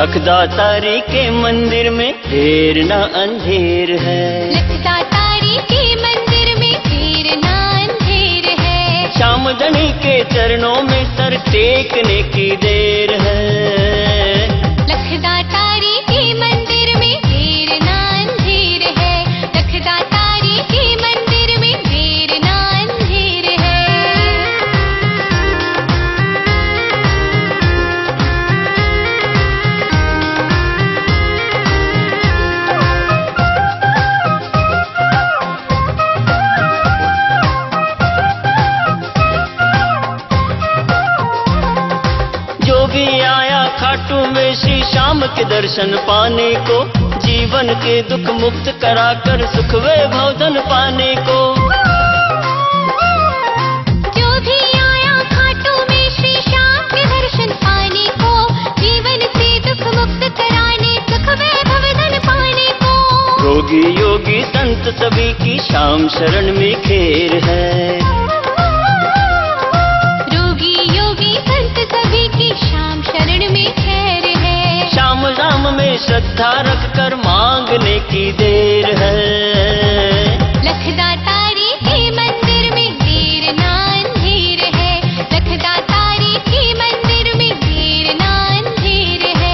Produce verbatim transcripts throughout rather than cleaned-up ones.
लखदातारी के मंदिर में ढेर ना अंधेर है। लखदातारी के मंदिर में ढेर ना अंधेर है। श्याम धनी के चरणों में सर टेकने की देर है। लखदातारी के मंदिर में ढेर ना अंधेर है। लखदातारी के मंदिर में ढेर ना अंधेर है। जो भी आया खाटू में श्री श्याम के दर्शन पाने को, जीवन के दुख मुक्त कराकर सुख वैभव धन पाने को। जो भी आया खाटू में श्री श्याम के दर्शन पाने को, जीवन से दुख मुक्त कराने सुख वैभव धन पाने को। रोगी योगी संत सभी की श्याम शरण में खेर है। रोगी योगी संत सभी की श्याम शरण में खैर है। श्याम राम में श्रद्धा रख कर मांगने की देर है। लखदातारी के मंदिर में देर ना अंधेर है। लखदातारी के मंदिर में देर ना अंधेर है।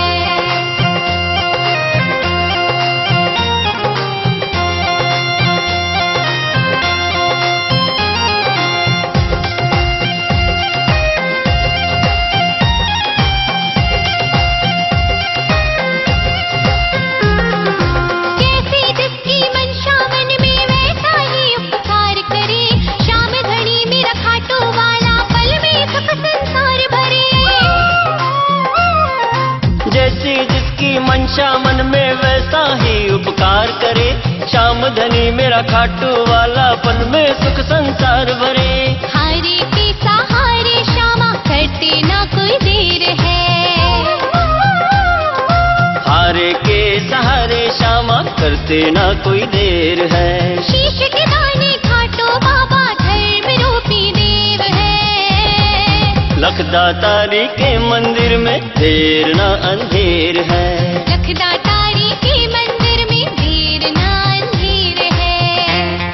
जैसे जिसकी मंशा मन में वैसा ही उपकार करे। श्याम धनी मेरा खाटू वाला पल में सुख संसार भरे। जैसी जिसकी मंशा मन में वैसा ही उपकार करे। श्याम धनी मेरा खाटू वाला पल में सुख संसार भरे। हारे के सहारे श्यामा करते ना कोई देर है। हारे के सहारे श्यामा करते ना कोई देर है। शीश के दाने खाटो बाबा धर्म रूपी देव है। लखदातारी के मंदिर में देर ना अंधेर है। लखदातारी के मंदिर में देर ना अंधेर है।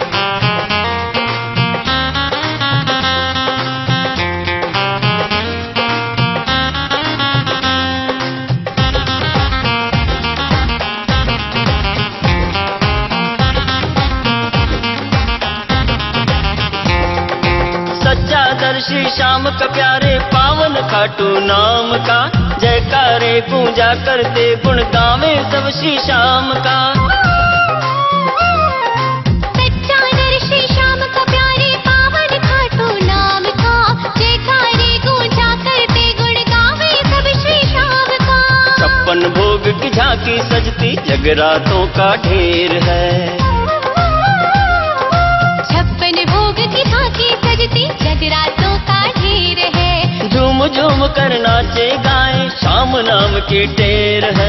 सच्चा दर्शी श्याम का प्यारे पावन खाटू नाम का। जयकारे पूजा करते गुण गावे सब श्री श्याम का। सच्चा दर्शी श्याम का प्यारे पावन खाटू नाम का। जयकारे गूंजा करते गुण गावे सब श्री श्याम का। छप्पन भोग की झांकी सजती जगरातों का ढेर है। छप्पन भोग की झांकी सजती जगरातों का ढेर है। झूम झूम कर नाचे गाए श्याम नाम की टेर है।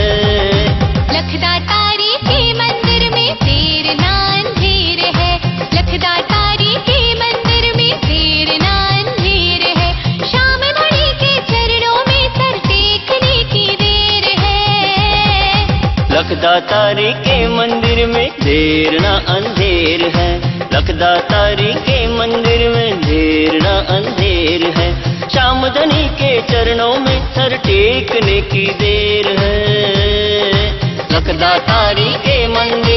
लखदातारी के मंदिर में देर ना अंधेर है। लखदातारी के मंदिर में देर ना अंधेर है। श्याम धनी के चरणों में सर टेकने की देर है। लखदातारी के मंदिर में देर ना अंधेर है। लखदातारी के मंदिर में देर ना अंधेर है। श्याम धनी के चरणों में सर टेकने की देर है। लखदातारी के मंदिर